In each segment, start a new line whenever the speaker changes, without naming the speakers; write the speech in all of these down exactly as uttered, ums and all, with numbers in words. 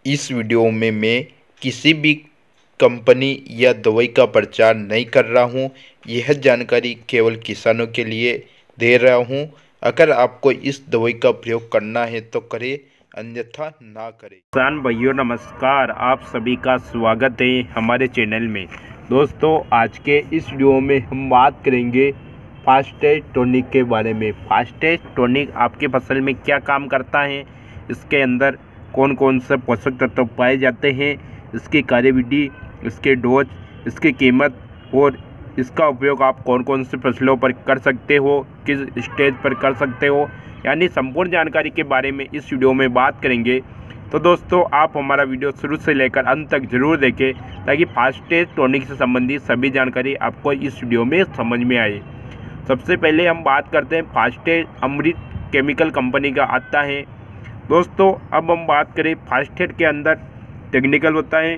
इस वीडियो में मैं किसी भी कंपनी या दवाई का प्रचार नहीं कर रहा हूँ। यह जानकारी केवल किसानों के लिए दे रहा हूँ। अगर आपको इस दवाई का प्रयोग करना है तो करें, अन्यथा ना करें।
किसान भाइयों नमस्कार, आप सभी का स्वागत है हमारे चैनल में। दोस्तों, आज के इस वीडियो में हम बात करेंगे फास्टेज टॉनिक के बारे में। फास्टेज टॉनिक आपके फसल में क्या काम करता है, इसके अंदर कौन कौन से पोषक तत्व पाए जाते हैं, इसकी कार्यविधि, इसके डोज, इसकी कीमत और इसका उपयोग आप कौन कौन से फसलों पर कर सकते हो, किस स्टेज पर कर सकते हो, यानी संपूर्ण जानकारी के बारे में इस वीडियो में बात करेंगे। तो दोस्तों, आप हमारा वीडियो शुरू से लेकर अंत तक जरूर देखें ताकि फास्टेज टॉनिक से संबंधित सभी जानकारी आपको इस वीडियो में समझ में आए। सबसे पहले हम बात करते हैं फास्टेज अमृत केमिकल कंपनी का आता है। दोस्तों, अब हम बात करें फास्टेज के अंदर टेक्निकल होता है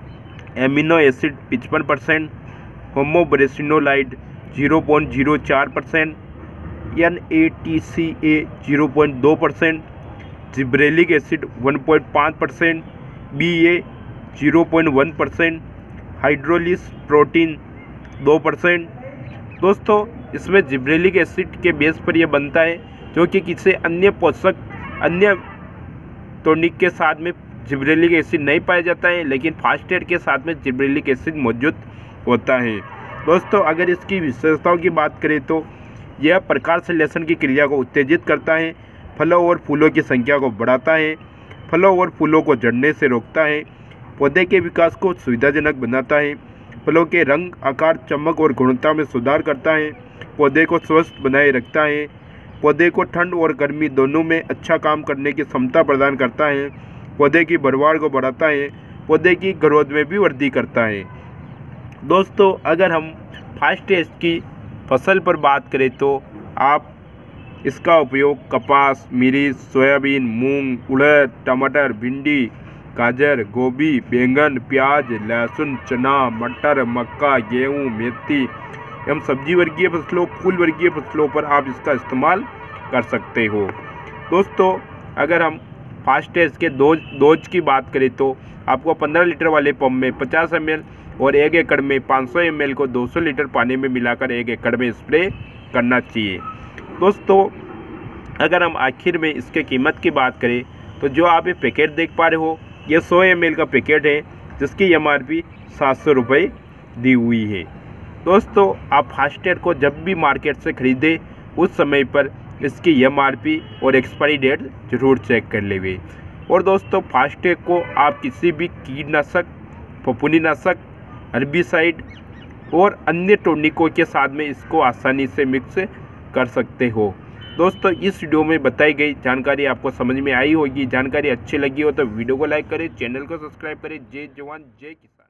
एमिनो एसिड पचपन percent, homobrassinolide zero point zero चार percent, N A T C A zero point दो percent, gibberellic acid one point पाँच percent, B A zero point one percent, hydrolysed protein दो परसेंट। दोस्तों, इसमें जिब्रेलिक एसिड के base पर यह बनता है, जो कि किसी अन्य पोषक अन्य टॉनिक के साथ में जिब्रेलिक एसिड नहीं पाया जाता है, लेकिन फास्टेज के साथ में जिब्रेलिक एसिड मौजूद होता है। दोस्तों, अगर इसकी विशेषताओं की बात करें तो यह प्रकाश संश्लेषण की क्रिया को उत्तेजित करता है, फलों और फूलों की संख्या को बढ़ाता है, फलों और फूलों को झड़ने से रोकता है, पौधे के विकास को सुविधाजनक बनाता है, फलों के रंग, आकार, चमक और गुणवत्ता में सुधार करता है, पौधे को स्वस्थ बनाए रखता है, पौधे को ठंड और गर्मी दोनों में अच्छा काम करने की क्षमता प्रदान करता है, पौधे की भरवार को बढ़ाता है, पौधे की ग्रोथ में भी वृद्धि करता है। दोस्तों, अगर हम फास्टेज की फसल पर बात करें तो आप इसका उपयोग कपास, मिर्च, सोयाबीन, मूंग, उड़द, टमाटर, भिंडी, गाजर, गोभी, बैंगन, प्याज, लहसुन, चना, मटर, मक्का, गेहूं, मेथी एवं सब्जी वर्गीय फसलों, फूल वर्गीय फसलों पर आप इसका इस्तेमाल कर सकते हो। दोस्तों, अगर हम फास्टेज के डोज डोज की बात करें तो आपको पंद्रह लीटर वाले पंप में पचास एम एल और एक एकड़ में पाँच सौ एम एल को दो सौ लीटर पानी में मिलाकर एक एकड़ में स्प्रे करना चाहिए। दोस्तों, अगर हम आखिर में इसके कीमत की बात करें तो जो आप ये पैकेट देख पा रहे हो, ये सौ एम एल का पैकेट है, जिसकी एम आर पी सात सौ रुपये दी हुई है। दोस्तों, आप फास्टेज को जब भी मार्केट से खरीदें उस समय पर इसकी एम आर पी और एक्सपायरी डेट जरूर चेक कर लेंगे। और दोस्तों, फास्टेज को आप किसी भी कीटनाशक, फफूंदीनाशक, हर्बिसाइड और अन्य टॉनिकों के साथ में इसको आसानी से मिक्स कर सकते हो। दोस्तों, इस वीडियो में बताई गई जानकारी आपको समझ में आई होगी। जानकारी अच्छी लगी हो तो वीडियो को लाइक करें, चैनल को सब्सक्राइब करें। जय जवान जय किसान।